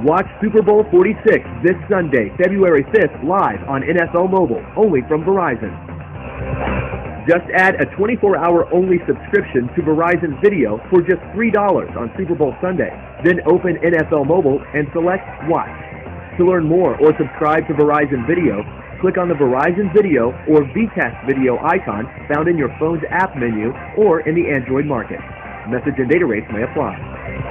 Watch Super Bowl 46 this Sunday, February 5th, live on NFL Mobile, only from Verizon. Just add a 24-hour only subscription to Verizon Video for just $3 on Super Bowl Sunday. Then open NFL Mobile and select Watch. To learn more or subscribe to Verizon Video, click on the Verizon Video or VCast Video icon found in your phone's app menu or in the Android market. Message and data rates may apply.